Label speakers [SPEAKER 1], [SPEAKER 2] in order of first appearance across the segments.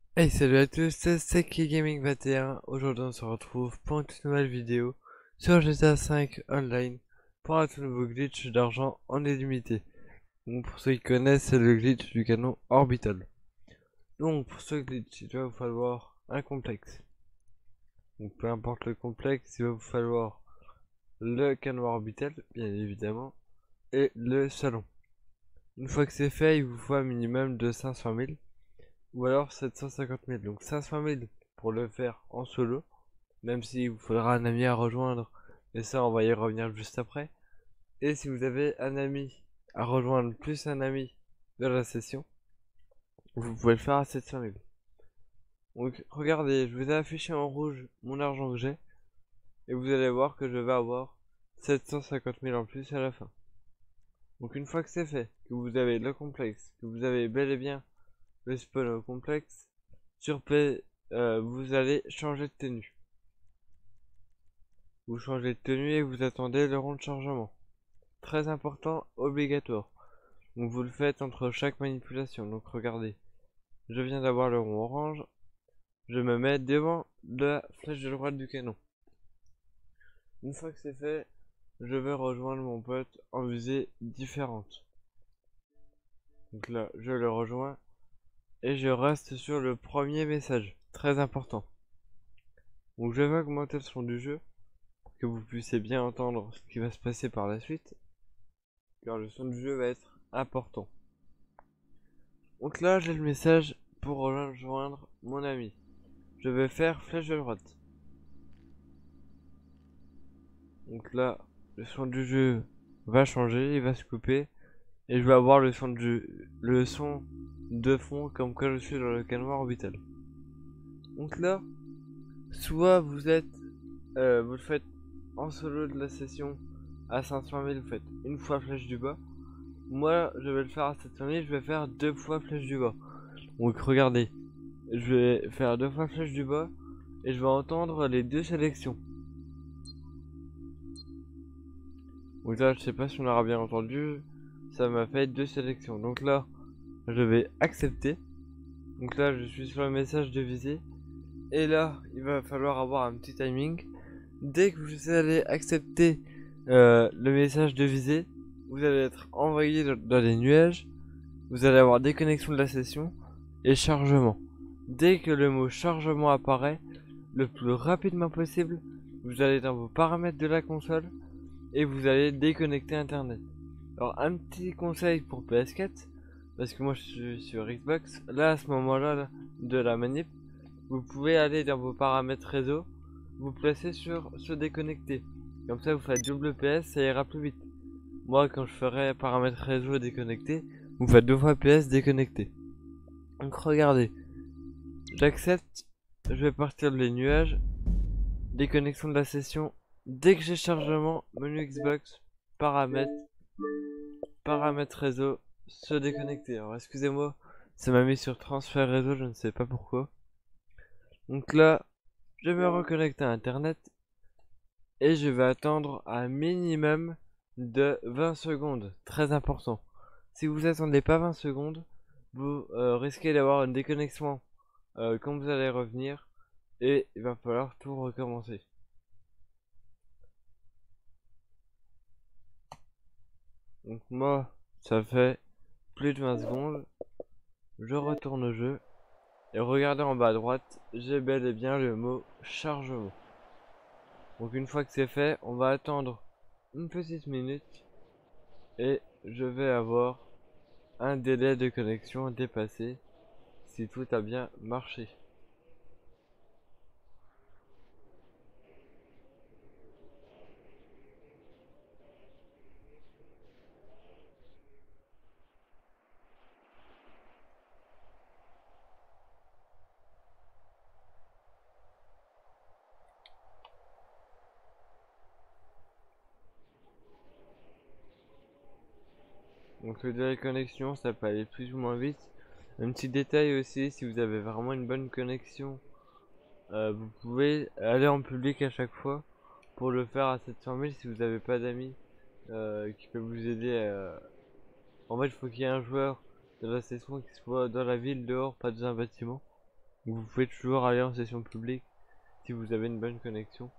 [SPEAKER 1] Hey, salut à tous, c'est Gaming 21. Aujourd'hui, on se retrouve pour une toute nouvelle vidéo sur GTA 5 Online pour un tout nouveau glitch d'argent en illimité. Donc, pour ceux qui connaissent, c'est le glitch du canon orbital. Donc, pour ce glitch, il va vous falloir un complexe. Donc, peu importe le complexe, il va vous falloir le canon orbital, bien évidemment, et le salon. Une fois que c'est fait, il vous faut un minimum de 500 000 ou alors 750 000. Donc, 500 000 pour le faire en solo. Même s'il vous faudra un ami à rejoindre, et ça on va y revenir juste après. Et si vous avez un ami à rejoindre plus un ami de la session, vous pouvez le faire à 700 000. Donc regardez, je vous ai affiché en rouge mon argent que j'ai, et vous allez voir que je vais avoir 750 000 en plus à la fin. Donc une fois que c'est fait, que vous avez le complexe, que vous avez bel et bien le spawn au complexe, sur P, vous allez changer de tenue. Vous changez de tenue et vous attendez le rond de chargement. Très important, obligatoire. Donc vous le faites entre chaque manipulation. Donc regardez, je viens d'avoir le rond orange, je me mets devant la flèche de droite du canon. Une fois que c'est fait, je vais rejoindre mon pote en visée différente. Donc là, je le rejoins et je reste sur le premier message. Très important. Donc je vais augmenter le son du jeu pour que vous puissiez bien entendre ce qui va se passer par la suite, car le son du jeu va être important. Donc là, j'ai le message pour rejoindre mon ami. Je vais faire flèche de droite. Donc là, le son du jeu va changer, il va se couper. Et je vais avoir le son de fond comme quand je suis dans le canon orbital. Donc là, soit vous êtes, vous le faites en solo de la session à 500 000, vous faites une fois flèche du bas. Moi, je vais le faire à 700 000, je vais faire deux fois flèche du bas. Donc regardez, je vais faire deux fois flèche du bas et je vais entendre les deux sélections. Donc là, je sais pas si on aura bien entendu, ça m'a fait deux sélections. Donc là, je vais accepter. Donc là, je suis sur le message de visée. Et là, il va falloir avoir un petit timing. Dès que vous allez accepter le message de visée, vous allez être envoyé dans les nuages. Vous allez avoir déconnexion de la session et chargement. Dès que le mot chargement apparaît, le plus rapidement possible, vous allez dans vos paramètres de la console et vous allez déconnecter internet. Alors un petit conseil pour PS4, parce que moi je suis sur Xbox, là à ce moment-là de la manip, vous pouvez aller dans vos paramètres réseau, vous placer sur se déconnecter. Comme ça vous faites double PS, ça ira plus vite. Moi quand je ferai paramètres réseau déconnecté, vous faites deux fois PS déconnecté. Donc regardez, j'accepte, je vais partir de les nuages, déconnexion de la session, dès que j'ai chargement, menu Xbox, paramètres, paramètres réseau, se déconnecter. Alors excusez-moi, ça m'a mis sur transfert réseau, je ne sais pas pourquoi. Donc là, je me reconnecte à internet et je vais attendre un minimum de 20 secondes. Très important. Si vous attendez pas 20 secondes, vous risquez d'avoir une déconnexion quand vous allez revenir et il va falloir tout recommencer. Donc moi, ça fait plus de 20 secondes. Je retourne au jeu et regardez en bas à droite, j'ai bel et bien le mot chargement. Donc une fois que c'est fait, on va attendre une petite minute et je vais avoir un délai de connexion dépassé si tout a bien marché. Donc le délai de connexion, ça peut aller plus ou moins vite. Un petit détail aussi, si vous avez vraiment une bonne connexion, vous pouvez aller en public à chaque fois pour le faire à 700 000 si vous n'avez pas d'amis qui peut vous aider à... En fait, il faut qu'il y ait un joueur de la session qui soit dans la ville, dehors, pas dans un bâtiment. Vous pouvez toujours aller en session publique si vous avez une bonne connexion.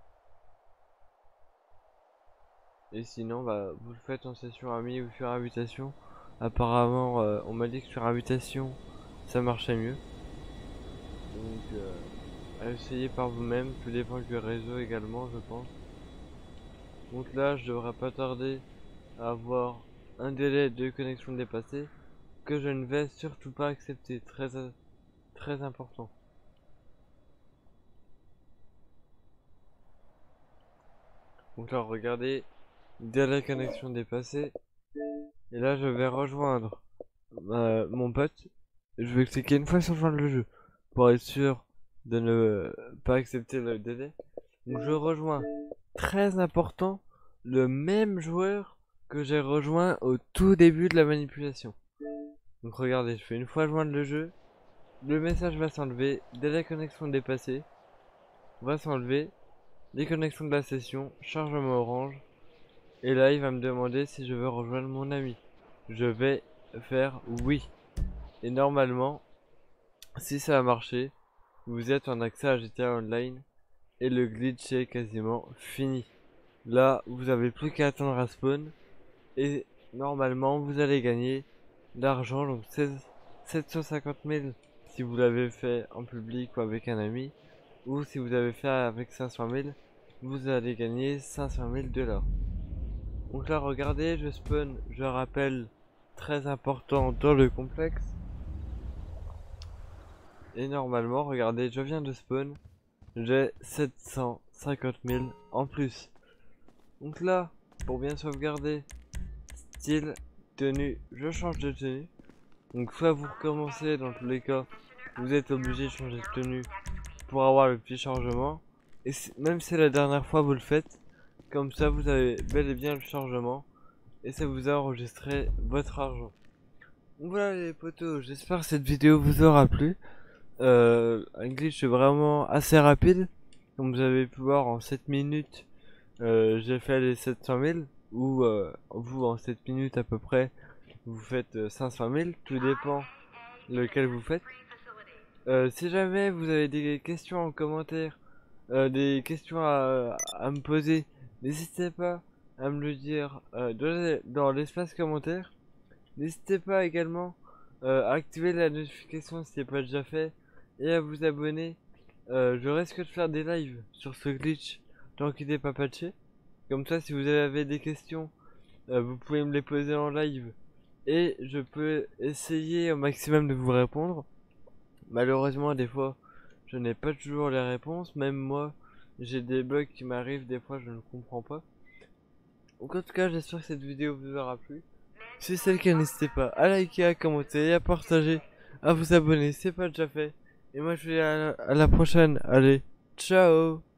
[SPEAKER 1] Et sinon, bah, vous le faites en session amie ou sur invitation. Apparemment, on m'a dit que sur invitation, ça marchait mieux. Donc, à essayer par vous-même, tout dépend du réseau également, je pense. Donc là, je devrais pas tarder à avoir un délai de connexion dépassé que je ne vais surtout pas accepter. Très important. Donc là, regardez, délai connexion dépassé. Et là, je vais rejoindre mon pote. Je vais cliquer une fois sur joindre le jeu pour être sûr de ne pas accepter le délai. Donc je rejoins, très important, le même joueur que j'ai rejoint au tout début de la manipulation. Donc regardez, je fais une fois joindre le jeu, le message va s'enlever, délai connexion dépassé, va s'enlever, déconnexion de la session, chargement orange, et là il va me demander si je veux rejoindre mon ami. Je vais faire oui. Et normalement, si ça a marché, vous êtes en accès à GTA Online et le glitch est quasiment fini. Là, vous avez plus qu'à attendre à spawn et normalement vous allez gagner l'argent, donc 750 000 si vous l'avez fait en public ou avec un ami, ou si vous avez fait avec 500 000, vous allez gagner 500 000 $. Donc là, regardez, je spawn, je rappelle, très important dans le complexe. Et normalement, regardez, je viens de spawn, j'ai 750 000 en plus. Donc là, pour bien sauvegarder, style, tenue, je change de tenue. Donc soit vous recommencez, dans tous les cas, vous êtes obligé de changer de tenue pour avoir le petit chargement. Et même si la dernière fois vous le faites, comme ça vous avez bel et bien le chargement. Et ça vous a enregistré votre argent. Donc voilà les potos, j'espère que cette vidéo vous aura plu. Un glitch vraiment assez rapide. Comme vous avez pu voir en 7 minutes, j'ai fait les 700 000. Ou vous en 7 minutes à peu près, vous faites 500 000. Tout dépend lequel vous faites. Si jamais vous avez des questions en commentaire, des questions à me poser, n'hésitez pas à me le dire dans l'espace commentaire. N'hésitez pas également à activer la notification si ce n'est pas déjà fait et à vous abonner. Je risque de faire des lives sur ce glitch tant qu'il n'est pas patché. Comme ça, si vous avez des questions, vous pouvez me les poser en live et je peux essayer au maximum de vous répondre. Malheureusement, des fois, je n'ai pas toujours les réponses. Même moi, j'ai des bugs qui m'arrivent, des fois je ne comprends pas. Donc en tout cas, j'espère que cette vidéo vous aura plu. Si c'est le cas, n'hésitez pas à liker, à commenter et à partager, à vous abonner si c'est pas déjà fait. Et moi je vous dis à la prochaine. Allez, ciao!